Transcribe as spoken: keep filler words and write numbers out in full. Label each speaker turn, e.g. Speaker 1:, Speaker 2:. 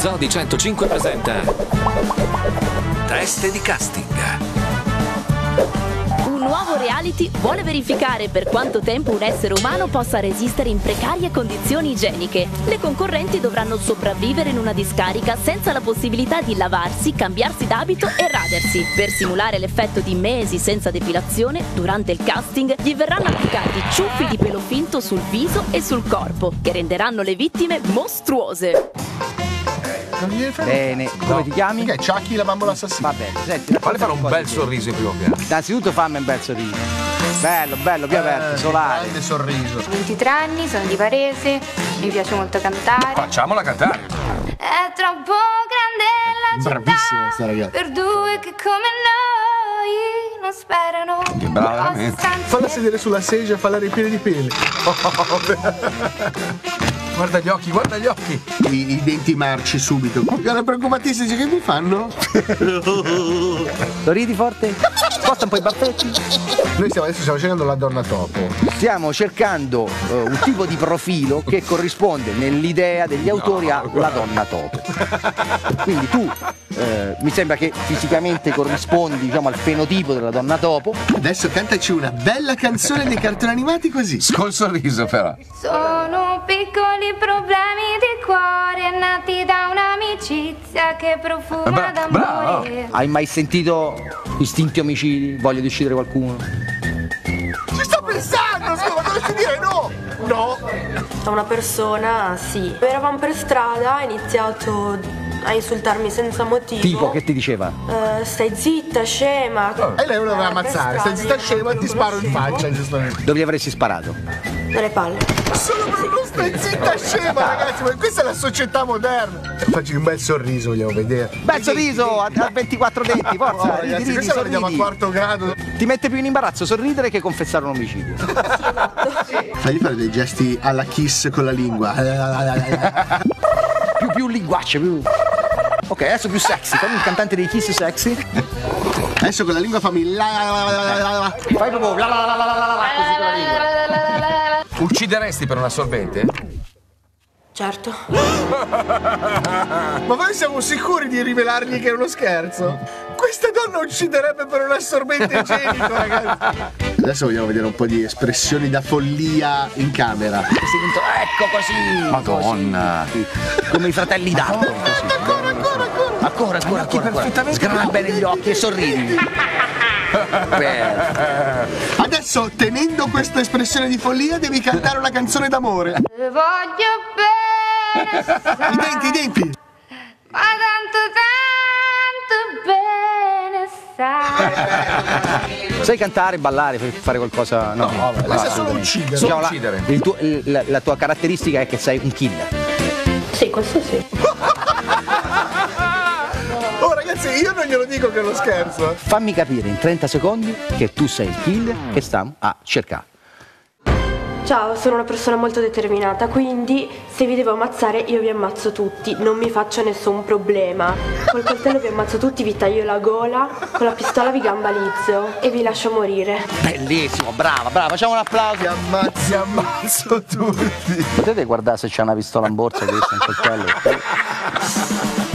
Speaker 1: Zodi centocinque presenta Teste di casting.
Speaker 2: Un nuovo reality vuole verificare per quanto tempo un essere umano possa resistere in precarie condizioni igieniche. Le concorrenti dovranno sopravvivere in una discarica senza la possibilità di lavarsi, cambiarsi d'abito e radersi. Per simulare l'effetto di mesi senza depilazione, durante il casting gli verranno applicati ciuffi di pelo finto sul viso e sul corpo, che renderanno le vittime mostruose.
Speaker 3: Bene, come no. ti chiami?
Speaker 4: Perché Chucky la bambola assassina?
Speaker 3: Va bene, senti,
Speaker 1: Fale fare un bel sorriso in primo piano.
Speaker 3: Innanzitutto fammi un bel sorriso. Bello, bello, più aperto, eh, solare.
Speaker 4: Grande sorriso.
Speaker 5: ventitré anni, sono di Varese, mi piace molto cantare.
Speaker 1: Facciamola cantare.
Speaker 5: È troppo grande la città.
Speaker 4: Bravissima sta ragazza.
Speaker 5: Per due che come noi non sperano.
Speaker 1: Che brava veramente.
Speaker 4: Falla sedere sulla sedia e falla riempire di peli.
Speaker 1: Guarda gli occhi, guarda gli occhi.
Speaker 4: I, i denti marci subito. Erano preoccupatissimi, che mi fanno?
Speaker 3: Lo ridi forte? Sposta un po' i baffetti.
Speaker 4: Noi stiamo adesso stiamo cercando la donna topo.
Speaker 3: Stiamo cercando uh, un tipo di profilo che corrisponde nell'idea degli autori alla donna topo. Quindi tu uh, mi sembra che fisicamente corrispondi, diciamo, al fenotipo della donna topo.
Speaker 4: Adesso cantaci una bella canzone dei cartoni animati così.
Speaker 1: Col sorriso però.
Speaker 5: Sono piccoli problemi di cuore nati da un'amicizia che profuma
Speaker 1: Bra
Speaker 5: d'amore.
Speaker 3: Hai mai sentito istinti omicidi? Voglio di uccidere qualcuno?
Speaker 4: Ci sto pensando, scusa, dovresti dire no! No!
Speaker 6: A una persona, sì. Eravamo per strada, ha iniziato a insultarmi senza motivo.
Speaker 3: Tipo, che ti diceva?
Speaker 6: Uh, stai zitta, scema.
Speaker 4: E lei lo doveva ammazzare, stai zitta scema e ti sparo in faccia, giustamente.
Speaker 3: Dove gli avresti sparato?
Speaker 6: Nelle palle.
Speaker 4: Solo per non stai zitta scema, ragazzi, ma questa è la società moderna. Facci un bel sorriso, vogliamo vedere.
Speaker 3: Bel sorriso a, a ventiquattro denti, forza,
Speaker 4: Oh,
Speaker 3: ridi,
Speaker 4: ragazzi,
Speaker 3: ridi,
Speaker 4: questa la vediamo a
Speaker 3: sorridi.
Speaker 4: quarto grado.
Speaker 3: Ti mette più in imbarazzo sorridere che confessare un omicidio.
Speaker 4: Fagli fare dei gesti alla Kiss con la lingua.
Speaker 3: più più linguacce, più. Ok, adesso più sexy, fammi il cantante dei Kiss sexy.
Speaker 4: Adesso con la lingua fammi la la la la la la.
Speaker 3: Fai proprio la la la la la la la così con la lingua.
Speaker 1: Uccideresti per un assorbente?
Speaker 6: Certo.
Speaker 4: Ma noi siamo sicuri di rivelargli che è uno scherzo? Questa donna ucciderebbe per un assorbente igienico, ragazzi. Adesso vogliamo vedere un po' di espressioni da follia in camera.
Speaker 3: Ecco così.
Speaker 1: Madonna.
Speaker 3: Così. Come i fratelli d'Arco.
Speaker 4: Ancora, ancora, ancora.
Speaker 3: Ancora, ancora, ancora, ancora. Sgrana bene gli occhi e sorridi.
Speaker 4: Adesso, tenendo questa espressione di follia, devi cantare una canzone d'amore.
Speaker 5: Te voglio bene, sai,
Speaker 4: I denti, i denti.
Speaker 5: ma tanto, tanto bene sai.
Speaker 3: Sai cantare, ballare, fare qualcosa? No, no, no,
Speaker 4: Questa è solo uccidere.
Speaker 1: Solo
Speaker 3: Diciamo, la,
Speaker 1: uccidere.
Speaker 3: il tuo, la, la tua caratteristica è che sei un killer.
Speaker 6: Sì, questo sì.
Speaker 4: Oh ragazzi, io non glielo dico che è uno scherzo.
Speaker 3: Fammi capire in trenta secondi che tu sei il killer che stiamo a cercare.
Speaker 6: Ciao, sono una persona molto determinata, quindi se vi devo ammazzare io vi ammazzo tutti, non mi faccio nessun problema. Col coltello vi ammazzo tutti, vi taglio la gola, con la pistola vi gambalizzo e vi lascio morire.
Speaker 3: Bellissimo, brava, brava, facciamo un applauso.
Speaker 4: Ti ammazzi, ammazzo tutti.
Speaker 3: Potete guardare se c'è una pistola in borsa che è un coltello?